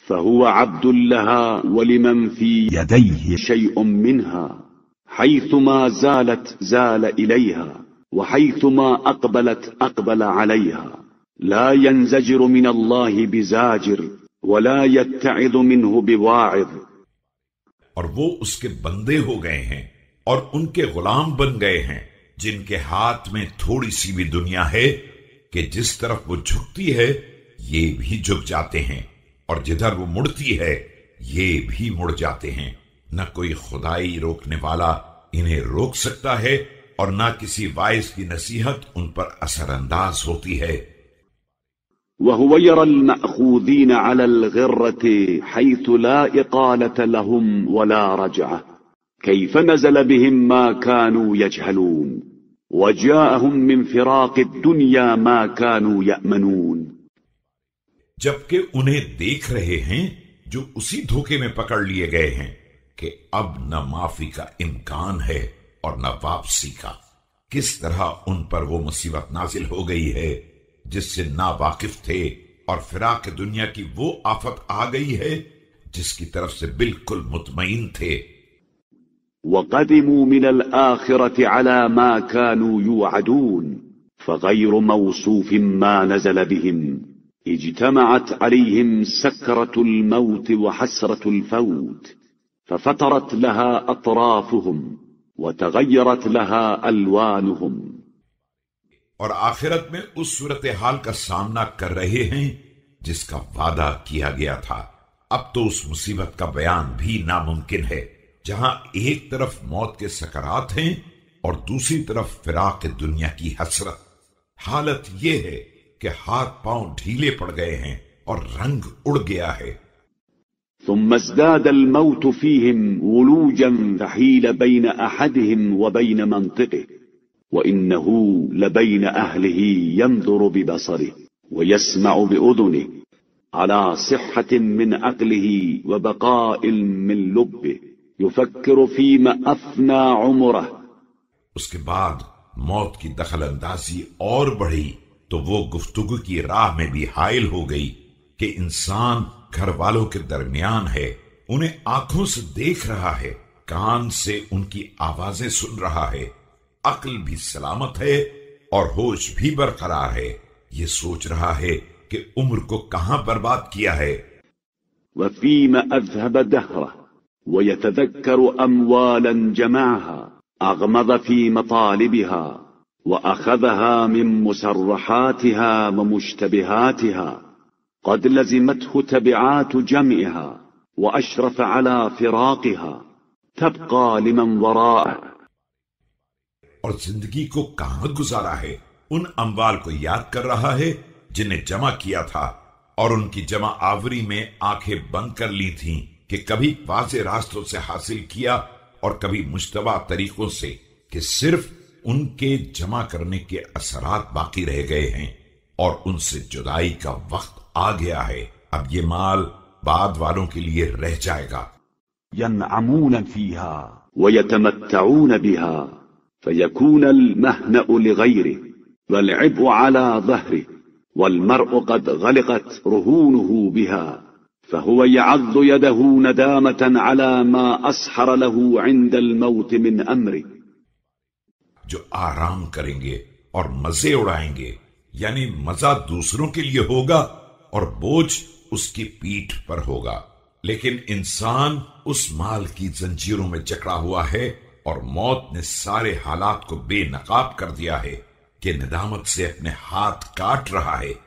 فهو عبد لها ولمن في يديه شيء منها حيثما زالت زال إليها وحيثما أقبلت أقبل عليها لا ينزجر من الله بزاجر ولا يتعظ منه بواعظ. اور وہ اس کے بندے ہو گئے ہیں اور ان کے غلام بن گئے ہیں جن کے ہاتھ میں تھوڑی سی بھی دنیا ہے کہ جس طرف وہ جھکتی ہے یہ بھی جھک جاتے ہیں اور جدھر وہ مڑتی ہے یہ بھی مڑ جاتے ہیں. نہ کوئی خدائی روکنے والا انہیں روک سکتا ہے اور نہ کسی واعظ کی نصیحت ان پر اثر انداز ہوتی ہے. وهو يرى المأخوذين على الغرة حيث لا إقالة لهم ولا رجعة كيف نزل بهم ما كانوا يجهلون وجاءهم من فراق الدنيا ما كانوا يأمنون. جبکہ انہیں دیکھ رہے ہیں جو اسی دھوکے میں پکڑ لیے گئے ہیں کہ اب نہ معافی کا امکان ہے اور نہ واپسی کا. کس طرح ان پر وہ مصیبت نازل ہو گئی ہے جس سے نا واقف تھے اور فراق دنیا کی وہ آفت آ گئی ہے جس کی طرف سے بالکل مطمئن تھے. وقدموا من الآخرة على ما كانوا يوعدون فغير موصوف ما نزل بهم اجتمعت عليهم سكرة الموت وحسرة الفوت ففترت لها أطرافهم وتغيرت لها ألوانهم. اور آخرت میں اس صورتحال کا سامنا کر رہے ہیں جس کا وعدہ کیا گیا تھا. اب تو اس مصیبت کا بیان بھی ناممکن ہے جہاں ایک طرف موت کے سکرات ہیں اور دوسری طرف فراق دنیا کی حسرت. حالت یہ ہے کہ ہاتھ پاؤں ڈھیلے پڑ گئے ہیں اور رنگ اڑ گیا ہے. ثم ازداد الموت فيهم ولوجا فحيل بين أحدهم وبين منطقه وإنه لبين أهله ينظر ببصره ويسمع بأذنه على صحة من عقله وبقاء من لبه يفكر فيما أفنى عمره. اس کے بعد موت کی دخل اندازی اور بڑھی تو وہ گفتگو کی راہ میں بھی حائل ہو گئی کہ انسان گھر والوں کے درمیان ہے، انہیں آنکھوں سے دیکھ رہا ہے، کان سے ان کی آوازیں سن رہا ہے، عقل بھی سلامت ہے اور ہوش بھی برقرار ہے. یہ سوچ رہا ہے کہ عمر کو کہاں برباد کیا ہے. وفيما أذهب دهره ويتذكر أموالا جمعها أغمض في مطالبها وأخذها من مسرحاتها ومشتبهاتها قد لزمته تبعات جمعها وأشرف على فراقها تبقى لمن وراءه. اور زندگی کو کہاں گزارا ہے، ان اموال کو یاد کر رہا ہے جنہیں جمع کیا تھا اور ان کی جمع آوری میں آنکھیں بند کر لی تھیں کہ کبھی واضح راستوں سے حاصل کیا اور کبھی مشتبہ طریقوں سے کہ صرف ان کے جمع کرنے کے اثرات باقی رہ گئے ہیں اور ان سے جدائی کا وقت آ گیا ہے. اب یہ مال بعد والوں کے لیے رہ جائے گا. ينعمون فيها ويتمتعون بها فيكون المهنأ لغيره والعبء على ظهره والمرء قد غلقت رهونه بها فهو يعض يده ندامة على ما أسحر له عند الموت من أمره. جو آرام کریں گے اور مزے اڑائیں گے، یعنی مزہ دوسروں کے لیے ہوگا اور بوجھ اس کی پیٹھ پر ہوگا، لیکن انسان اس مال کی زنجیروں میں جکڑا ہوا ہے اور موت نے سارے حالات کو بے نقاب کر دیا ہے کہ ندامت سے اپنے ہاتھ کاٹ رہا ہے.